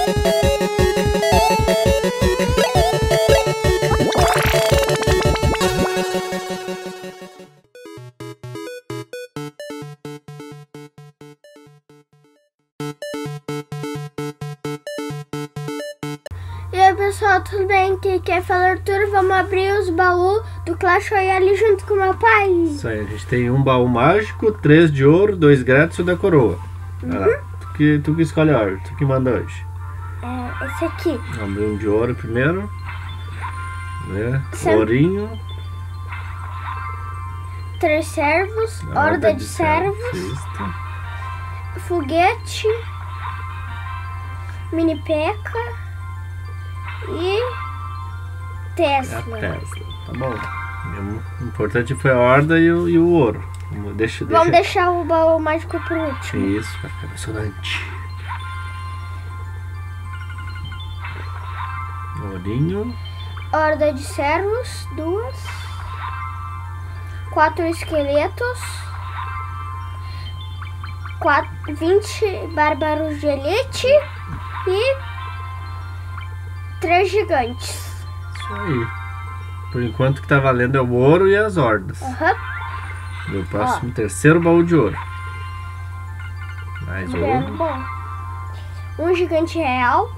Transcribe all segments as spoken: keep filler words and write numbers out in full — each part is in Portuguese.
E aí pessoal, tudo bem? Aqui quer falar Arthur, vamos abrir os baús do Clash Royale junto com meu pai. Isso aí, a gente tem um baú mágico, três de ouro, dois grátis e o da coroa. Vai lá, tu que, tu que escolhe a ordem, tu que manda hoje. É, esse aqui. Vamos abrir um de ouro primeiro. Né? Sem... Ourinho. Três servos, horda, horda de, de servos, servos. Foguete, mini P.E.K.K.A. e Tesla. A Tesla, tá bom. O importante foi a horda e o, e o ouro. Deixa, Vamos deixa... deixar o baú mágico por último. Isso, vai ficar emocionante. Ourinho. Horda de servos, duas. Quatro esqueletos. Quatro, vinte bárbaros de elite. E três gigantes. Isso aí. Por enquanto que tá valendo é o ouro e as hordas. Aham. Uhum. O próximo, ó. Terceiro baú de ouro. Mais é ouro. Bom. Um gigante real.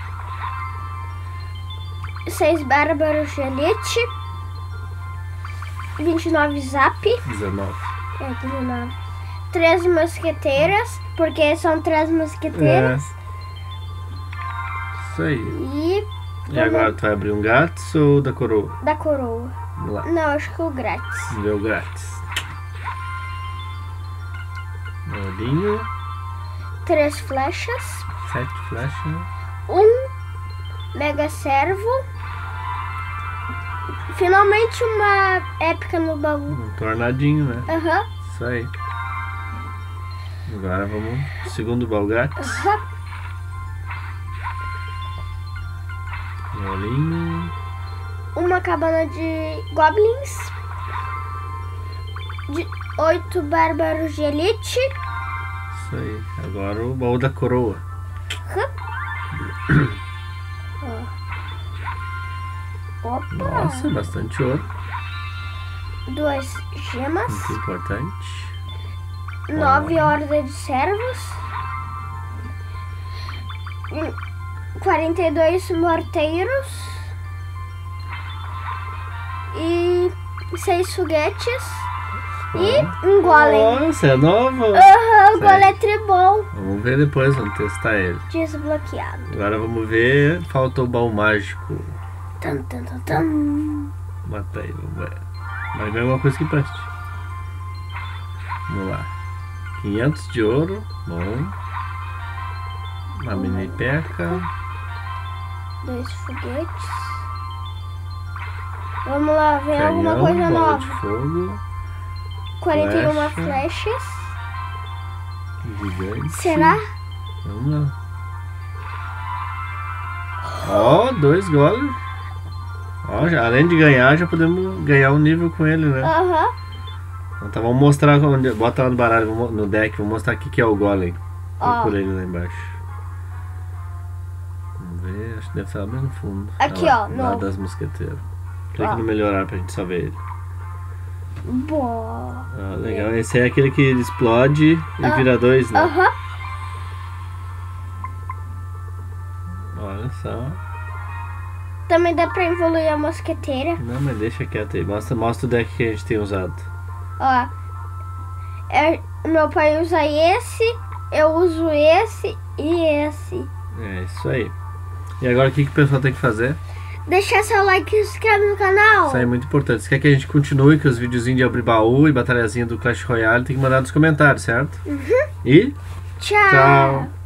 Seis bárbaros de elite. vinte e nove zap. dezenove. É, dezenove. treze mosqueteiras, porque são três mosqueteiras. É. Isso aí. E, e agora tu vai abrir um grátis ou da coroa? Da coroa. Vamos lá. Não, acho que o grátis. Vamos ver o grátis. Ourinho. Três flechas. Sete flechas. Um mega servo. Finalmente uma épica no baú. Um tornadinho, né? Aham. Uhum. Isso aí. Agora vamos. Segundo baú grátis. Aham. Uhum. Ourinho. Uma cabana de goblins. De oito bárbaros de elite. Isso aí. Agora o baú da coroa. Uhum. Opa. Nossa, bastante ouro. Duas gemas. Muito importante. Nove hordas de servos. Quarenta e dois morteiros. E seis foguetes. Oh. E um golem. Nossa, é novo? Aham, uhum, o golem é tribom. Vamos ver depois, vamos testar ele. Desbloqueado. Agora vamos ver. Faltou o baú mágico. Tum, tum, tum, tum. Mata aí, vamos ver. Vai ver alguma coisa que preste. Vamos lá. quinhentos de ouro. Bom. Uma mini P.E.K.K.A. Dois foguetes. Vamos lá ver Canhão, alguma coisa bola nova. De fogo. quarenta e uma flecha. flechas. Gigante. Será? Vamos lá. Ó, oh, dois golems. Ó, já, além de ganhar, já podemos ganhar um nível com ele, né? Aham. Uhum. Então tá, vamos mostrar, bota lá no baralho, no deck, vou mostrar aqui que é o golem. Procura ele lá embaixo. Vamos ver, acho que deve estar bem no fundo. Aqui, lá, ó, lá no... das mosqueteiras. Clica no melhorar pra gente só ver ele. Boa. Ah, legal, esse é aquele que explode e ah, vira dois, né? Aham. Uhum. Olha só. Também dá pra evoluir a mosqueteira. Não, mas deixa quieto aí. Mostra, mostra o deck que a gente tem usado. Ó. É, meu pai usa esse, eu uso esse e esse. É, isso aí. E agora o que, que o pessoal tem que fazer? Deixar seu like e se inscrever no canal. Isso aí é muito importante. Se quer que a gente continue com os videozinhos de abrir baú e batalhazinha do Clash Royale, tem que mandar nos comentários, certo? Uhum. E tchau. Tchau.